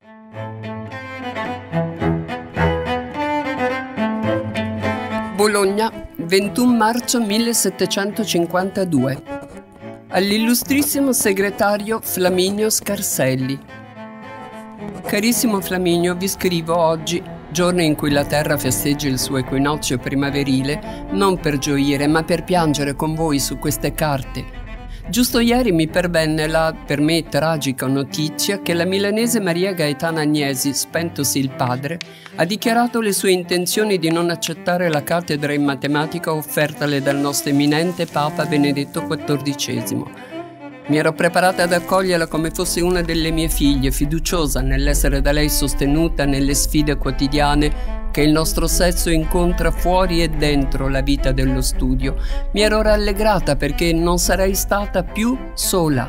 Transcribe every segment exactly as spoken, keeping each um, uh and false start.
Bologna, ventuno marzo millesettecentocinquantadue. All'illustrissimo segretario Flaminio Scarselli. Carissimo Flaminio, vi scrivo oggi, giorno in cui la terra festeggia il suo equinozio primaverile, non per gioire ma per piangere con voi su queste carte. Giusto ieri mi pervenne la, per me tragica notizia che la milanese Maria Gaetana Agnesi, spentosi il padre, ha dichiarato le sue intenzioni di non accettare la cattedra in matematica offertale dal nostro eminente Papa Benedetto quattordicesimo. Mi ero preparata ad accoglierla come fosse una delle mie figlie, fiduciosa nell'essere da lei sostenuta nelle sfide quotidiane che il nostro sesso incontra fuori e dentro la vita dello studio. Mi ero rallegrata perché non sarei stata più sola.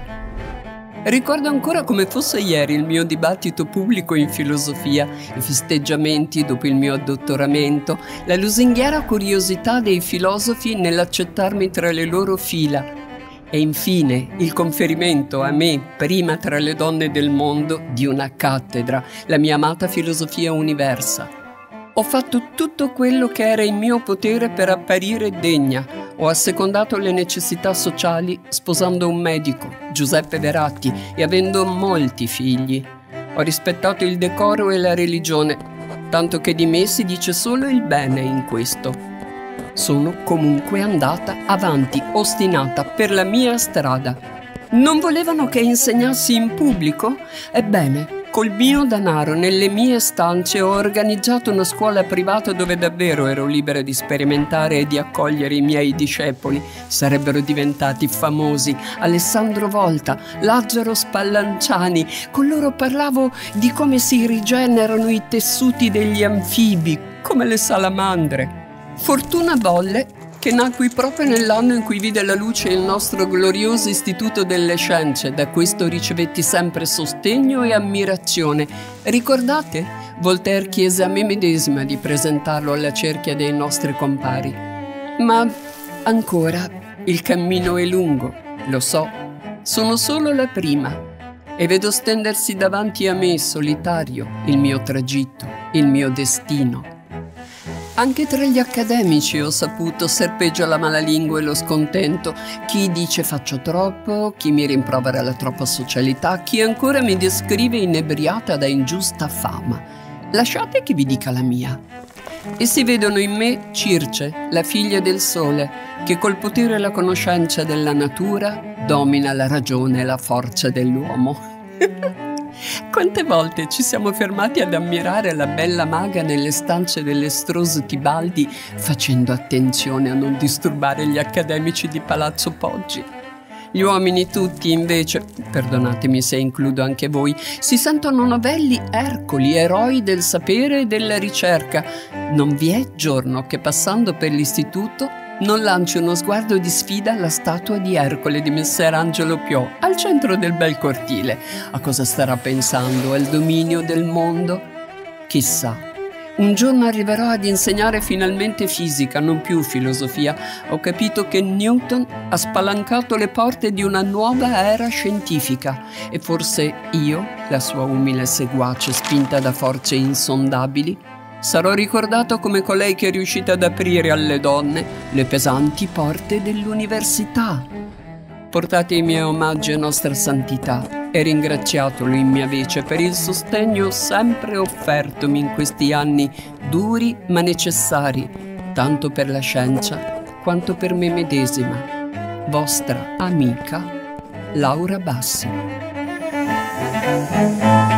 Ricordo ancora come fosse ieri il mio dibattito pubblico in filosofia, i festeggiamenti dopo il mio addottoramento, la lusinghiera curiosità dei filosofi nell'accettarmi tra le loro fila, e infine il conferimento a me, prima tra le donne del mondo, di una cattedra, la mia amata filosofia universa. Ho fatto tutto quello che era in mio potere per apparire degna. Ho assecondato le necessità sociali sposando un medico, Giuseppe Veratti, e avendo molti figli. Ho rispettato il decoro e la religione, tanto che di me si dice solo il bene in questo. Sono comunque andata avanti, ostinata, per la mia strada. Non volevano che insegnassi in pubblico? Ebbene, col mio denaro, nelle mie stanze, ho organizzato una scuola privata dove davvero ero libera di sperimentare e di accogliere i miei discepoli. Sarebbero diventati famosi Alessandro Volta, Lazzaro Spallanzani. Con loro parlavo di come si rigenerano i tessuti degli anfibi, come le salamandre. Fortuna volle che nacqui proprio nell'anno in cui vide la luce il nostro glorioso Istituto delle Scienze. Da questo ricevetti sempre sostegno e ammirazione. Ricordate? Voltaire chiese a me medesima di presentarlo alla cerchia dei nostri compari. Ma ancora il cammino è lungo, lo so, sono solo la prima e vedo stendersi davanti a me solitario il mio tragitto, il mio destino. Anche tra gli accademici ho saputo serpeggia la malalingua e lo scontento. Chi dice faccio troppo, chi mi rimprovera la troppa socialità, chi ancora mi descrive inebriata da ingiusta fama. Lasciate che vi dica la mia. E si vedono in me Circe, la figlia del sole, che col potere e la conoscenza della natura domina la ragione e la forza dell'uomo. Quante volte ci siamo fermati ad ammirare la bella maga nelle stanze dell'estroso Tibaldi, facendo attenzione a non disturbare gli accademici di Palazzo Poggi. Gli uomini tutti, invece, perdonatemi se includo anche voi, si sentono novelli Ercoli, eroi del sapere e della ricerca. Non vi è giorno che passando per l'istituto non lanci uno sguardo di sfida alla statua di Ercole di Messer Angelo Piò, al centro del bel cortile. A cosa starà pensando? Al dominio del mondo? Chissà. Un giorno arriverò ad insegnare finalmente fisica, non più filosofia. Ho capito che Newton ha spalancato le porte di una nuova era scientifica e forse io, la sua umile seguace spinta da forze insondabili, sarò ricordato come colei che è riuscita ad aprire alle donne le pesanti porte dell'università. Portate i miei omaggi a Nostra Santità e ringraziatelo in mia vece per il sostegno sempre offertomi in questi anni duri ma necessari, tanto per la scienza quanto per me medesima. Vostra amica Laura Bassi.